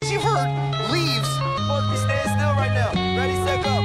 as you've heard, leaves. Supposed to be staying still right now. Ready, set, go.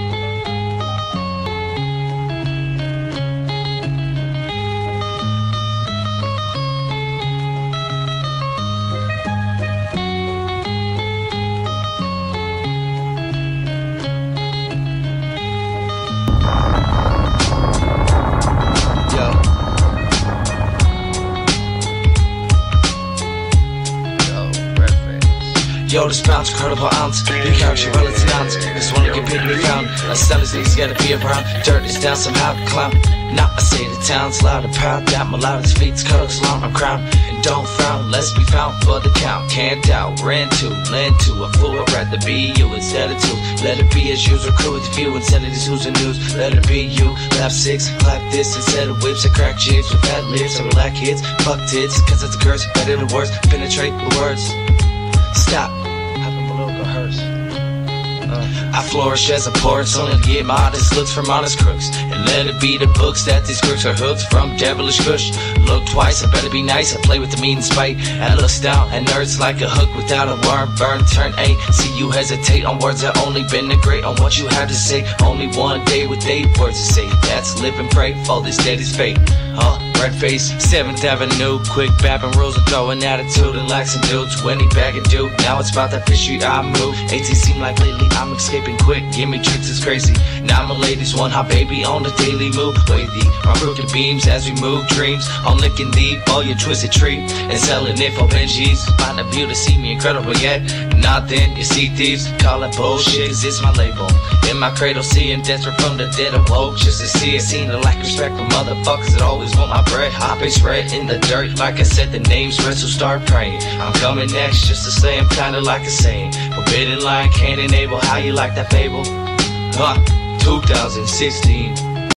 Yo, this bounce, incredible ounce. You count your relative ounce. Just wanna get paid to be found. I sell these niggas gotta be around. Dirt is down somehow, clown. Now I say the town's loud and proud. That my loudest feet's cuddles along my crown. And don't frown, let's be found for the count. Can't doubt, ran to, lend to a fool. I'd rather be you instead of two. Let it be as usual, crew with view instead of this who's the news. Let it be you, lap six, clap this instead of whips. I crack jigs with fat lips and black kids. Fuck tits, cause it's a curse, better the worst. Penetrate the words. Stop. I flourish as a poet, only to get modest looks from honest crooks. And let it be the books that these crooks are hooked from devilish kush. Look twice, I better be nice, I play with the mean spite. And looks down at nerds like a hook without a worm. Burn, turn A, see you hesitate on words that only been a great on what you have to say. Only one day with 8 words to say. That's live and pray for this dead is fate. Redface, 7th Avenue, quick bapping rules and throwing attitude and laxing dudes. When he back and do, now it's about that fish street I move. AT seem like lately I'm escaping quick, give me tricks, it's crazy. Now my ladies one hot baby on the daily move. Wavy, my crooked beams as we move dreams. I'm licking deep, all your twisted tree and selling it for Benjis. Find a view to see me incredible yet. Not then, you see thieves, call it bullshit, cause it's my label. In my cradle, seeing desperate from the dead awoke just to see it. Seen the lack of respect from motherfuckers that always want my bread. Hop is red in the dirt, like I said, the name's red, so start praying. I'm coming next just to say I'm kinda like a saying. Forbidden line, can't enable, how you like that fable? 2016.